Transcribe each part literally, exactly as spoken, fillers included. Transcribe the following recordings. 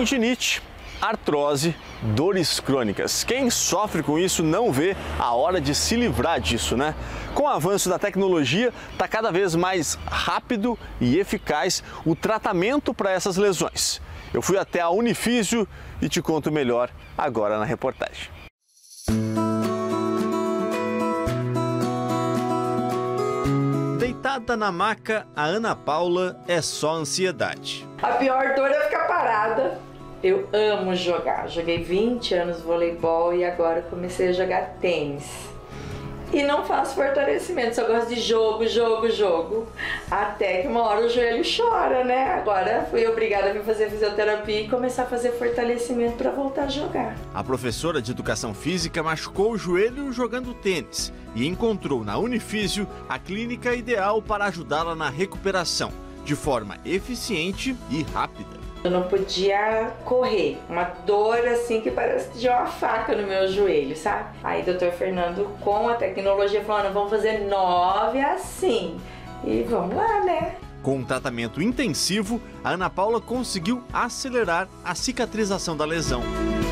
Tendinite, artrose, dores crônicas. Quem sofre com isso não vê a hora de se livrar disso, né? Com o avanço da tecnologia, está cada vez mais rápido e eficaz o tratamento para essas lesões. Eu fui até a Unifísio e te conto melhor agora na reportagem. Deitada na maca, a Ana Paula é só ansiedade. A pior dor é ficar parada. Eu amo jogar. Joguei vinte anos voleibol e agora comecei a jogar tênis. E não faço fortalecimento, só gosto de jogo, jogo, jogo. Até que uma hora o joelho chora, né? Agora fui obrigada a me fazer fisioterapia e começar a fazer fortalecimento para voltar a jogar. A professora de educação física machucou o joelho jogando tênis e encontrou na Unifísio a clínica ideal para ajudá-la na recuperação, de forma eficiente e rápida. Eu não podia correr, uma dor assim que parece que tinha uma faca no meu joelho, sabe? Aí o doutor Fernando, com a tecnologia, falou, vamos fazer nove assim. E vamos lá, né? Com um tratamento intensivo, a Ana Paula conseguiu acelerar a cicatrização da lesão.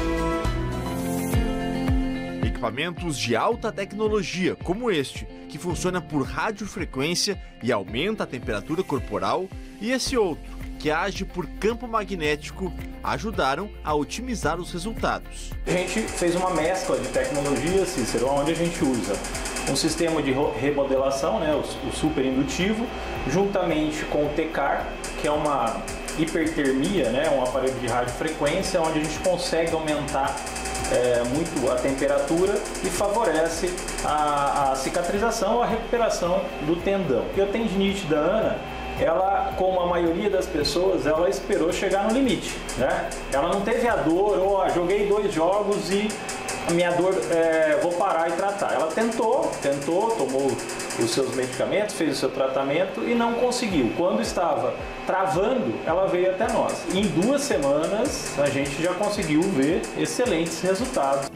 Equipamentos de alta tecnologia, como este, que funciona por radiofrequência e aumenta a temperatura corporal, e esse outro, que age por campo magnético, ajudaram a otimizar os resultados. A gente fez uma mescla de tecnologias, Cícero, onde a gente usa um sistema de remodelação, né, o super indutivo, juntamente com o T C A R, que é uma hipertermia, né, um aparelho de radiofrequência, onde a gente consegue aumentar é, muito a temperatura e favorece a, a cicatrização, a recuperação do tendão. E a tendinite da Ana, ela, como a maioria das pessoas, ela esperou chegar no limite, né? Ela não teve a dor, ou oh, joguei dois jogos e a minha dor, é, vou parar e tratar. Ela tentou, tentou, tomou os seus medicamentos, fez o seu tratamento e não conseguiu. Quando estava travando, ela veio até nós. Em duas semanas, a gente já conseguiu ver excelentes resultados.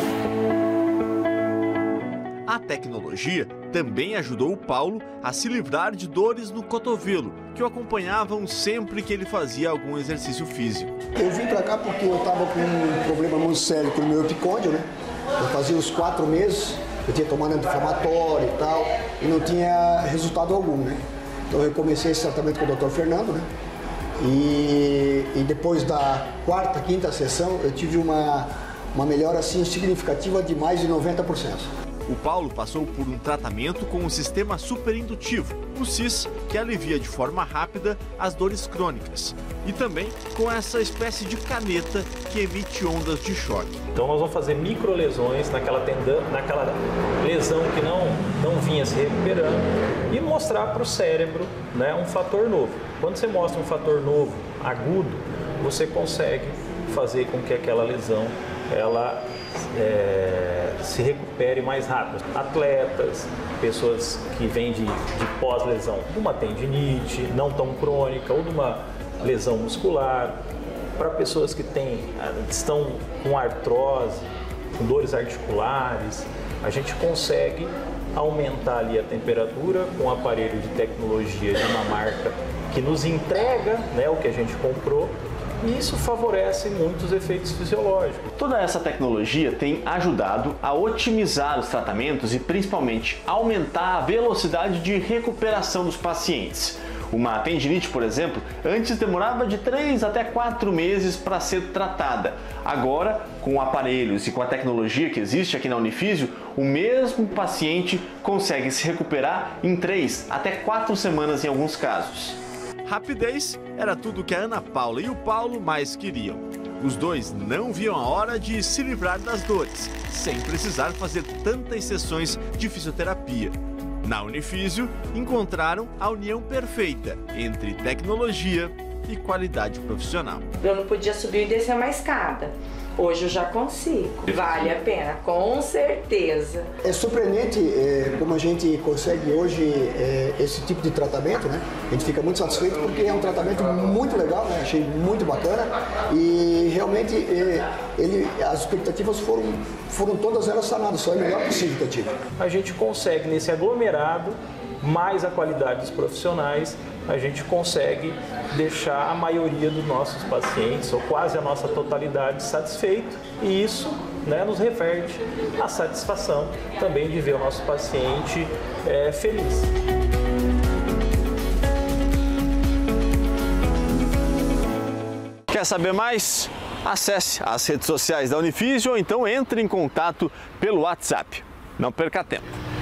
A tecnologia também ajudou o Paulo a se livrar de dores no cotovelo, que o acompanhavam sempre que ele fazia algum exercício físico. Eu vim para cá porque eu estava com um problema muito sério com o meu epicôndio, né? Eu fazia uns quatro meses, eu tinha tomado anti-inflamatório e tal, e não tinha resultado algum, né? Então eu comecei esse tratamento com o doutor Fernando, né? E, e depois da quarta, quinta sessão, eu tive uma, uma melhora assim significativa de mais de noventa por cento. O Paulo passou por um tratamento com o sistema superindutivo, o S I S, que alivia de forma rápida as dores crônicas. E também com essa espécie de caneta que emite ondas de choque. Então nós vamos fazer microlesões naquela, tendão, naquela lesão que não, não vinha se recuperando e mostrar para o cérebro, né, um fator novo. Quando você mostra um fator novo, agudo, você consegue fazer com que aquela lesão ela é, se recupere mais rápido. Atletas, pessoas que vêm de, de pós-lesão de uma tendinite não tão crônica ou de uma lesão muscular, para pessoas que têm, estão com artrose, com dores articulares, a gente consegue aumentar ali a temperatura com um aparelho de tecnologia de uma marca que nos entrega, né, o que a gente comprou. E isso favorece muitos efeitos fisiológicos. Toda essa tecnologia tem ajudado a otimizar os tratamentos e principalmente aumentar a velocidade de recuperação dos pacientes. Uma tendinite, por exemplo, antes demorava de três até quatro meses para ser tratada. Agora, com aparelhos e com a tecnologia que existe aqui na Unifísio, o mesmo paciente consegue se recuperar em três até quatro semanas em alguns casos. Rapidez era tudo que a Ana Paula e o Paulo mais queriam. Os dois não viam a hora de se livrar das dores, sem precisar fazer tantas sessões de fisioterapia. Na Unifísio, encontraram a união perfeita entre tecnologia e qualidade profissional. Eu não podia subir e descer uma escada. Hoje eu já consigo. Vale a pena, com certeza. É surpreendente é, como a gente consegue hoje é, esse tipo de tratamento, né? A gente fica muito satisfeito porque é um tratamento muito legal, né? Achei muito bacana e realmente é, ele, as expectativas foram, foram todas elas sanadas, só é o melhor possível que eu tive. A gente consegue nesse aglomerado, mais a qualidade dos profissionais, a gente consegue deixar a maioria dos nossos pacientes, ou quase a nossa totalidade, satisfeito, e isso, né, nos reverte a satisfação também de ver o nosso paciente é, feliz. Quer saber mais? Acesse as redes sociais da Unifísio ou então entre em contato pelo WhatsApp. Não perca tempo.